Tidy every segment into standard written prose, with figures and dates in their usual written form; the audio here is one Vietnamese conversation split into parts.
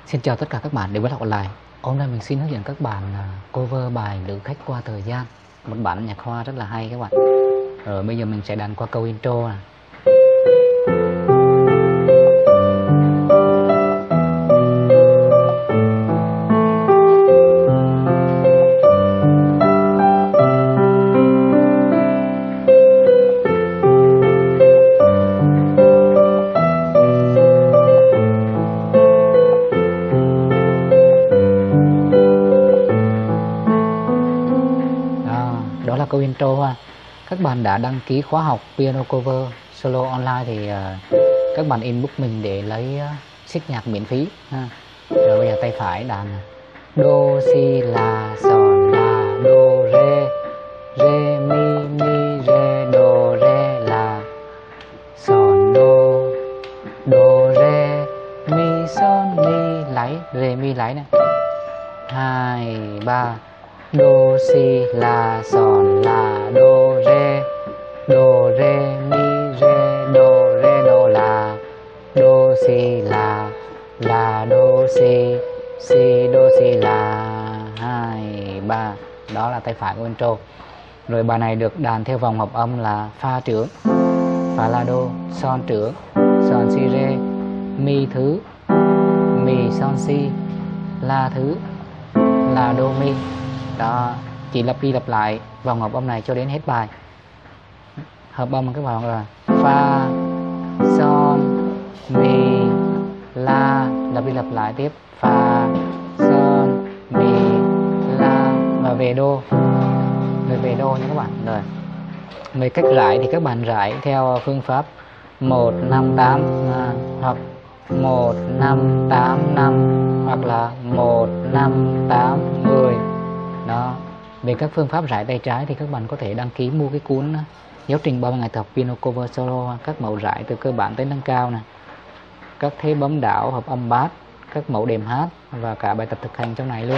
Xin chào tất cả các bạn đến với Học Online. Hôm nay mình xin hướng dẫn các bạn cover bài Lữ Khách Qua Thời Gian, một bản nhạc hoa rất là hay các bạn. Rồi bây giờ mình sẽ đàn qua câu intro này. Đó là câu intro ha. Các bạn đã đăng ký khóa học piano cover solo online thì các bạn inbox mình để lấy sách nhạc miễn phí ha. Rồi bây giờ tay phải đàn đô si la son la đô re mi re đô re la son đô re mi son mi lấy re mi lấy này, 2 3 đô si la son la đô re mi re đô la đô si la đô si đô si la 2 3. Đó là tay phải của intro. Rồi bài này được đàn theo vòng hợp âm là fa trưởng, fa la đô, son trưởng, son si re, mi thứ, mi son si, la thứ, la đô mi. Đó, chỉ lặp đi lặp lại vòng hợp âm này cho đến hết bài. Hợp âm các bạn là fa, son, mi, la, lặp đi lặp lại tiếp fa, son, mi, la và về đô. Rồi về đô nha các bạn. Rồi. Về cách rải thì các bạn rải theo phương pháp 1-5-8 hoặc 1-5-8-5 hoặc là 1-5-8-10. Đó. Về các phương pháp rải tay trái thì các bạn có thể đăng ký mua cái cuốn giáo trình 30 ngày tập piano cover solo, các mẫu rải từ cơ bản tới nâng cao này, các thế bấm đảo, hợp âm bass, các mẫu đệm hát và cả bài tập thực hành trong này luôn.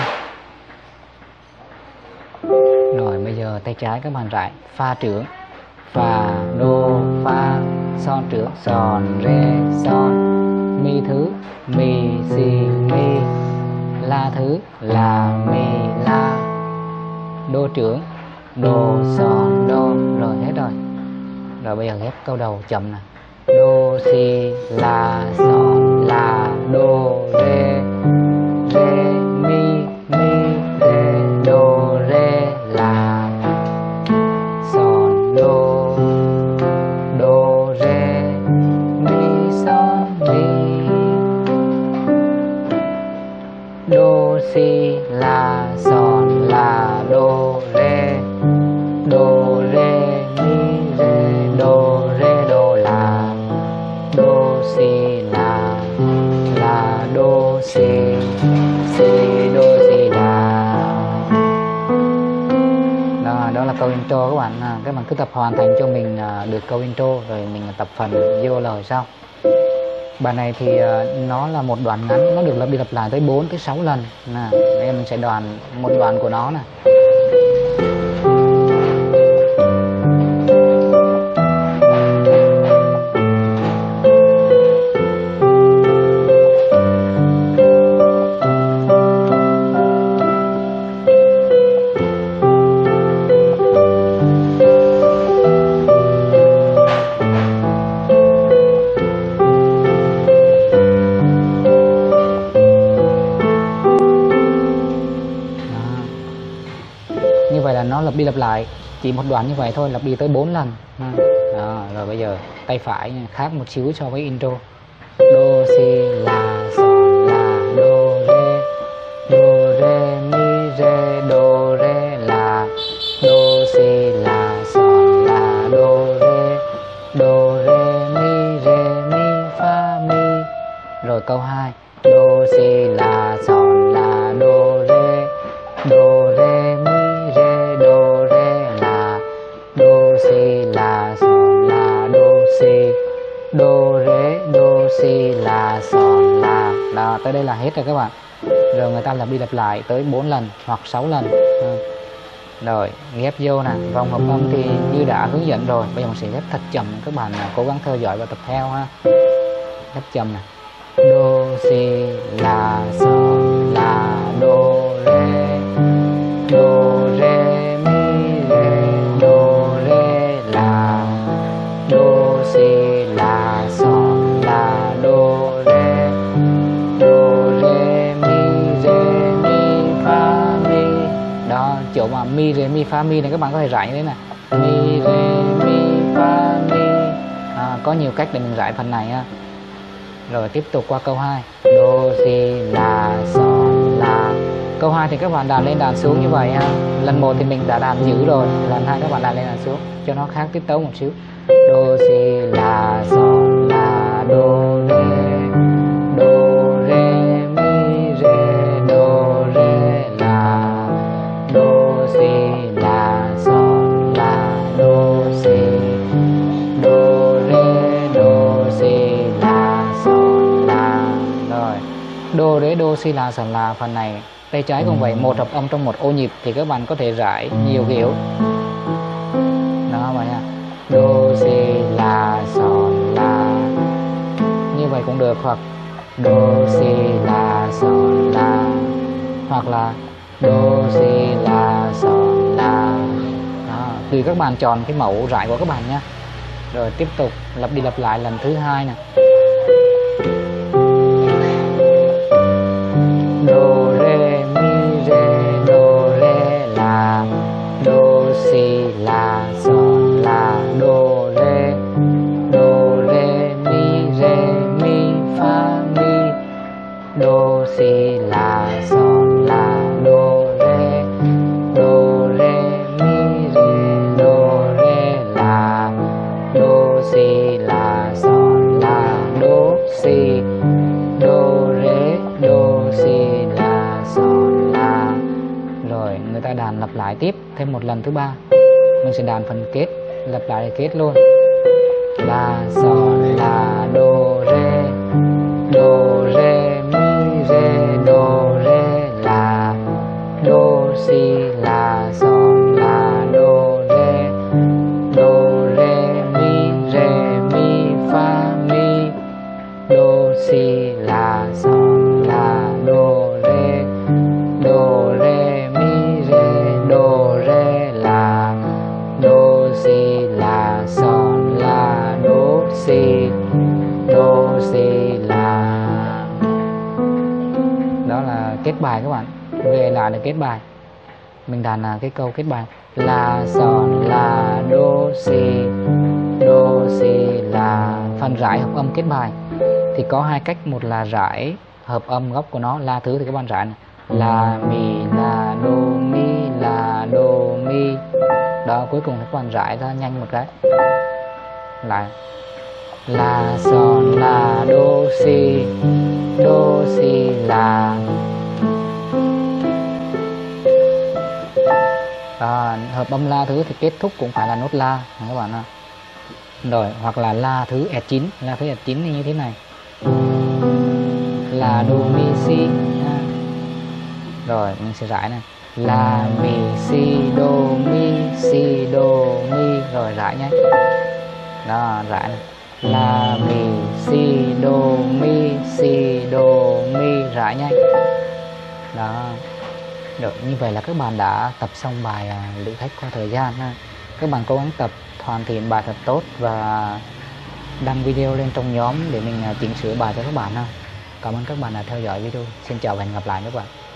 Rồi bây giờ tay trái các bạn rải fa trưởng, fa đô fa, son trưởng, son re son, mi thứ, mi si mi, la thứ, la mi la, đô trưởng, đô son đô. Rồi hết rồi. Rồi bây giờ ghép câu đầu chậm nè, đô si la son la đô re mi re đô re la son đô re mi son mi, đô si la son la đô re mi re đô la đô si la đô si đô si la. Đó là câu intro các bạn. Các bạn cứ tập hoàn thành cho mình được câu intro rồi mình tập phần vô lời sau. Bài này thì nó là một đoạn ngắn, nó được lặp đi lặp lại tới 4 tới 6 lần. Đây mình sẽ đoạn một đoạn của nó này. Như vậy là nó lặp đi lặp lại chỉ một đoạn như vậy thôi, lặp đi tới 4 lần. Đó, rồi bây giờ tay phải khác một xíu so với intro. Đô si la son la đô re mi re đô re la đô si la son la đô re mi fa mi. Rồi câu 2, đô si la son la đô re mi re đô re la đô si la son la đô si la son la. Đó, tới đây là hết rồi các bạn. Rồi người ta lặp đi lặp lại tới 4 lần hoặc 6 lần. Rồi ghép vô nè, vòng hợp âm thì như đã hướng dẫn rồi. Bây giờ mình sẽ ghép thật chậm, các bạn cố gắng theo dõi và tập theo ha. Ghép chậm nè. đô si la son la đô rê mi rê đô rê la đô si la son la đô rê mi fa mi. Đó, chỗ mà mi rê mi fa mi này các bạn có thể rải như thế này, mi rê mi fa mi. Có nhiều cách để mình rải phần này ha. Rồi tiếp tục qua câu 2, đô si la son la. Câu 2 thì các bạn đàn lên đàn xuống như vậy ha. Lần 1 thì mình đã đàn giữ rồi, lần 2 các bạn đàn lên đàn xuống cho nó khác tiết tấu một xíu. Đô si la son la đô rê mi rê đô rê la đô si la son la đô si đô si la son la. Rồi đô si la son la, phần này tay trái cũng vậy, một hợp âm trong một ô nhịp thì các bạn có thể rải nhiều kiểu. Đó vậy nha, đô si la son la như vậy cũng được, hoặc đô si la son la, hoặc là đô si la son la. Đó, tùy các bạn chọn cái mẫu rải của các bạn nhé. Rồi tiếp tục lặp đi lặp lại lần thứ 2 nè. Đô rê mi rê đô rê la đô si la son la đô rê mi fa mi đô si la son la đô rê mi rê đô rê la đô si la son la đô si la son la. Rồi người ta đàn lặp lại tiếp thêm một lần thứ 3. Mình sẽ đàn phần kết, lặp lại kết luôn. La son la đô rê mi rê đô rê la đô si la son la đô rê mi fa mi đô si la son la đô rê mi rê đô rê la đô si la son la đô si la. Đó là kết bài các bạn. Về lại là kết bài. Mình đàn là cái câu kết bài la son la đô si la. Phần rải hợp âm kết bài thì có 2 cách, một là rải hợp âm gốc của nó, la thứ thì các bạn rải này, la mi la đô mi. Đó, cuối cùng các bạn rải ra nhanh một cái lại la son la đô si la. Hợp âm la thứ thì kết thúc cũng phải là nốt la các bạn ha. Rồi hoặc là la thứ S9, thì như thế này, là đô mi si. Rồi mình sẽ rải này, la mi si đô mi, rồi rải nhé. Đó, rải này, la mi si đô mi, rải nhé. Đó. Được, như vậy là các bạn đã tập xong bài Lữ Khách qua thời gian ha. Các bạn cố gắng tập hoàn thiện bài thật tốt và đăng video lên trong nhóm để mình chỉnh sửa bài cho các bạn ha. Cảm ơn các bạn đã theo dõi video. Xin chào và hẹn gặp lại các bạn.